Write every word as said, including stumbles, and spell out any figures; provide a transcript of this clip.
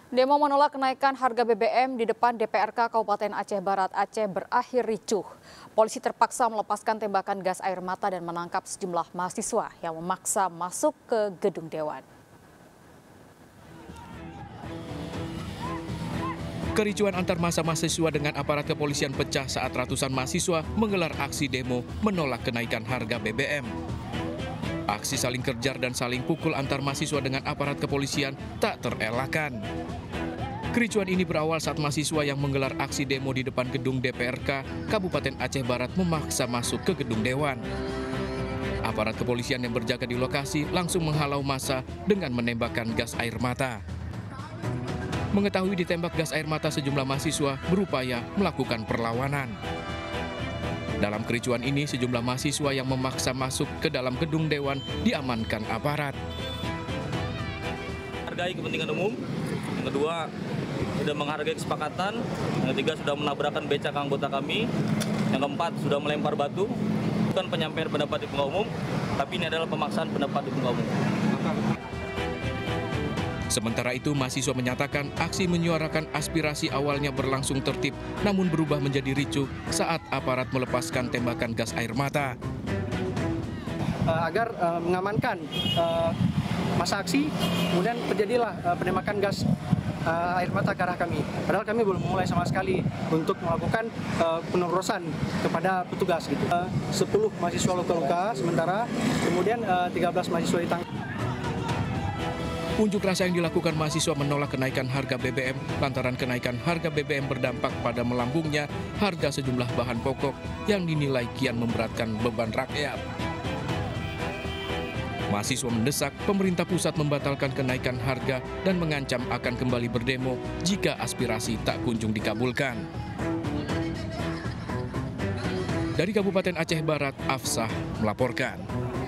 Demo menolak kenaikan harga B B M di depan D P R K Kabupaten Aceh Barat Aceh berakhir ricuh. Polisi terpaksa melepaskan tembakan gas air mata dan menangkap sejumlah mahasiswa yang memaksa masuk ke gedung Dewan. Kericuan antar massa mahasiswa dengan aparat kepolisian pecah saat ratusan mahasiswa menggelar aksi demo menolak kenaikan harga B B M. Aksi saling kejar dan saling pukul antar mahasiswa dengan aparat kepolisian tak terelakkan. Kericuan ini berawal saat mahasiswa yang menggelar aksi demo di depan gedung D P R K Kabupaten Aceh Barat memaksa masuk ke gedung Dewan. Aparat kepolisian yang berjaga di lokasi langsung menghalau massa dengan menembakkan gas air mata. Mengetahui ditembak gas air mata, sejumlah mahasiswa berupaya melakukan perlawanan. Dalam kericuan ini, sejumlah mahasiswa yang memaksa masuk ke dalam gedung Dewan diamankan aparat. Menghargai kepentingan umum, yang kedua sudah menghargai kesepakatan, yang ketiga sudah menabrakkan becak anggota kami, yang keempat sudah melempar batu. Bukan penyampaian pendapat di muka umum, tapi ini adalah pemaksaan pendapat di muka umum. Sementara itu, mahasiswa menyatakan aksi menyuarakan aspirasi awalnya berlangsung tertib, namun berubah menjadi ricuh saat aparat melepaskan tembakan gas air mata. Uh, agar uh, mengamankan uh, masa aksi, kemudian terjadilah uh, penembakan gas uh, air mata ke arah kami. Padahal kami belum mulai sama sekali untuk melakukan uh, penerusan kepada petugas. Gitu. Uh, sepuluh mahasiswa luka-luka sementara, kemudian uh, tiga belas mahasiswa ditangkap. Unjuk rasa yang dilakukan mahasiswa menolak kenaikan harga B B M lantaran kenaikan harga B B M berdampak pada melambungnya harga sejumlah bahan pokok yang dinilai kian memberatkan beban rakyat. Mahasiswa mendesak pemerintah pusat membatalkan kenaikan harga dan mengancam akan kembali berdemo jika aspirasi tak kunjung dikabulkan. Dari Kabupaten Aceh Barat, Afsah melaporkan.